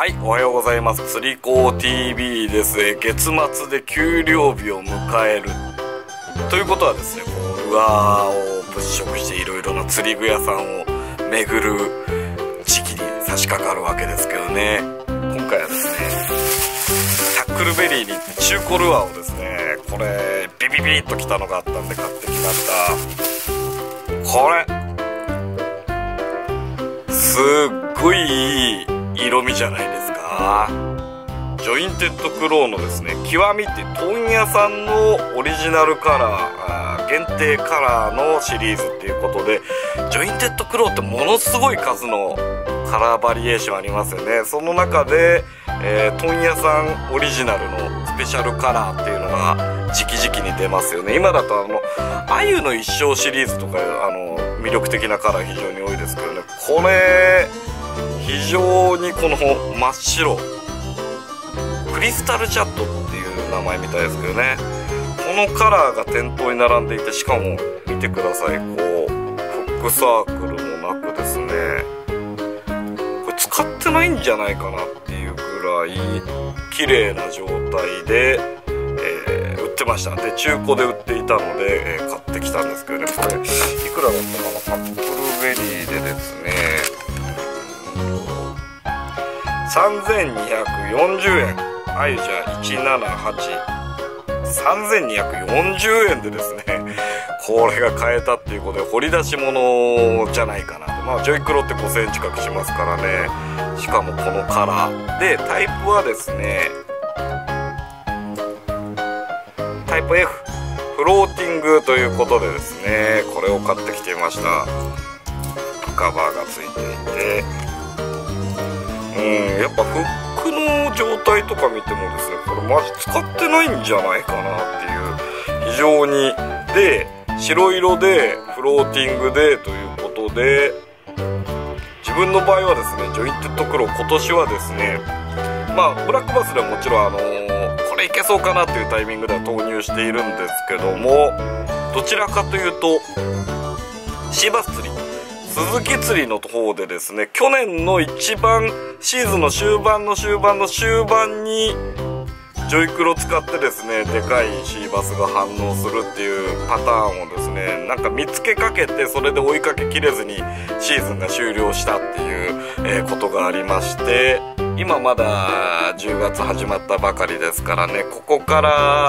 はい、おはようございます。釣り子 TV です。月末で給料日を迎えるということはですね、ルアーを物色していろいろな釣り具屋さんを巡る時期に差し掛かるわけですけどね、今回はですね、タックルベリーに中古ルアーをですね、これビビビッときたのがあったんで買ってきました。これすっごいいい色味じゃないですか。ジョインテッドクローのですね、極みって問屋さんのオリジナルカラー、限定カラーのシリーズっていうことで、ジョインテッドクローってものすごい数のカラーバリエーションありますよね。その中で、問屋さんオリジナルのスペシャルカラーっていうのが直々に出ますよね。今だとアユの一生シリーズとか魅力的なカラー非常に多いですけどね、これ非常にこの真っ白クリスタルチャットっていう名前みたいですけどね、このカラーが店頭に並んでいて、しかも見てください、こうフックサークルもなくですね、これ使ってないんじゃないかなっていうぐらい綺麗な状態で、売ってました。で中古で売っていたので、買ってきたんですけどね、これいくらだったかな、タックルベリーでですね3240円、アユじゃ1783240円でですね、これが買えたっていうことで掘り出し物じゃないかなと。まあジョイクロって5000円近くしますからね。しかもこのカラーで、タイプはですねタイプ F フローティングということでですね、これを買ってきていました。カバーがついていて、やっぱフックの状態とか見てもですね、これマジ使ってないんじゃないかなっていう、非常にで白色でフローティングでということで、自分の場合はですね、ジョインテッドクロー今年はですね、まあブラックバスではもちろんこれいけそうかなっていうタイミングでは投入しているんですけども、どちらかというとシーバス釣り、鈴木釣りの方でですね、去年の一番シーズンの終盤の終盤の終盤にジョイクロ使ってですね、でかいシーバスが反応するっていうパターンをですね、なんか見つけかけて、それで追いかけきれずにシーズンが終了したっていう、ことがありまして、今まだ10月始まったばかりですからね、ここから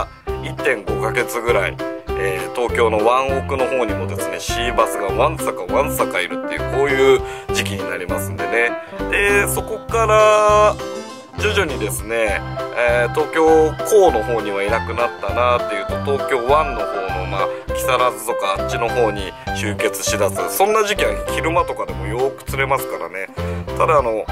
1.5 ヶ月ぐらい、東京のワンオクの方にもですね、シーバスがわんさかいるっていう、こういう時期になりますんでね。でそこから徐々にですね、東京港の方にはいなくなったなっていうと、東京湾の方の木更津とかあっちの方に集結しだす、そんな時期は昼間とかでもよく釣れますからね。ただこの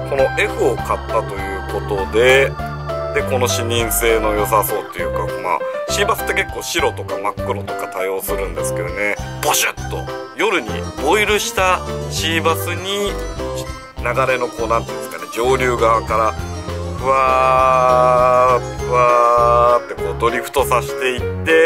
F を買ったということで、この視認性の良さそうっていうか、シーバスって結構白とか真っ黒とか多用するんですけどね、ボシュッと夜にボイルしたシーバスに流れのこうなんていうんですかね、上流側からふわーふわーってこうドリフトさせていって、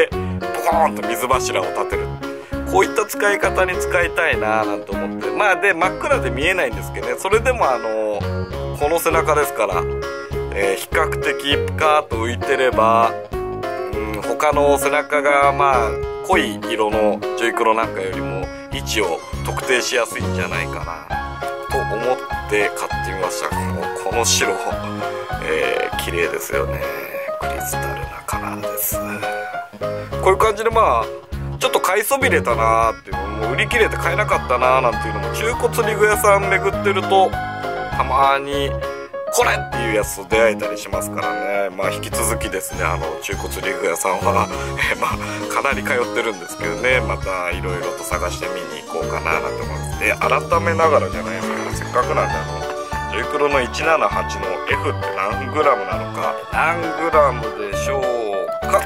ボコーンと水柱を立てる、こういった使い方に使いたいなーなんて思って、で真っ暗で見えないんですけどね、それでもこの背中ですから、比較的ピカーッと浮いてれば、他の背中が濃い色のジョイクロなんかよりも位置を特定しやすいんじゃないかなと思って買ってみました。この白、綺麗ですよね。クリスタルなカラーです。こういう感じでちょっと買いそびれたなーっていうのも、売り切れて買えなかったなーなんていうのも、中古釣り具屋さん巡ってるとたまにこれっていうやつと出会えたりしますからね。引き続きですね、中古釣り具屋さんはかなり通ってるんですけどね、またいろいろと探して見に行こうかななんて思います。で改めながらじゃないですけど、せっかくなんでジョイクロの178の F って何グラムなのか、何グラムでしょうか。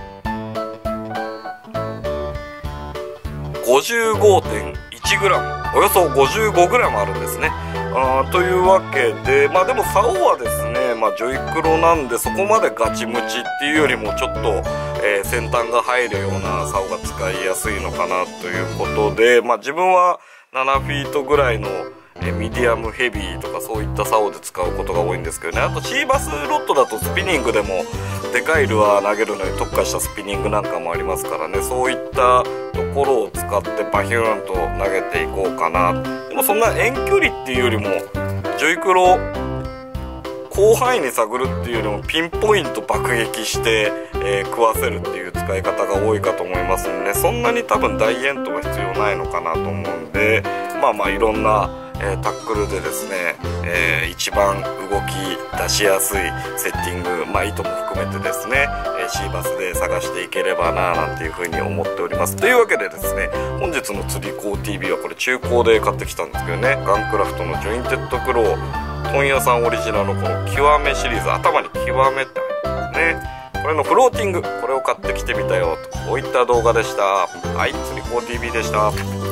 55.1 グラム、およそ55グラムあるんですね。というわけで、でも竿はですね、ジョイクロなんでそこまでガチムチっていうよりもちょっと、先端が入るような竿が使いやすいのかなということで、自分は7フィートぐらいの、 ミディアムヘビーとかそういった竿で使うことが多いんですけどね。あとシーバスロッドだとスピニングでもでかいルアー投げるのに特化したスピニングなんかもありますからね、そういったところを使ってバヒューンと投げていこうかな。でもそんな遠距離っていうよりもジョイクロ広範囲に探るっていうよりもピンポイント爆撃して、食わせるっていう使い方が多いかと思いますので、ね、そんなに多分大遠投は必要ないのかなと思うんで、いろんな、タックルでですね、一番動き出しやすいセッティング、糸も含めてですね、シーバスで探していければななんていうふうに思っております。というわけでですね、本日の釣り子 TV はこれ中古で買ってきたんですけどね、ガンクラフトのジョインテッドクロー問屋さんオリジナルのこの極めシリーズ、頭に極めって入ってますね。これのフローティング、これを買ってきてみたよと、こういった動画でした。はい、釣り子 TV でした。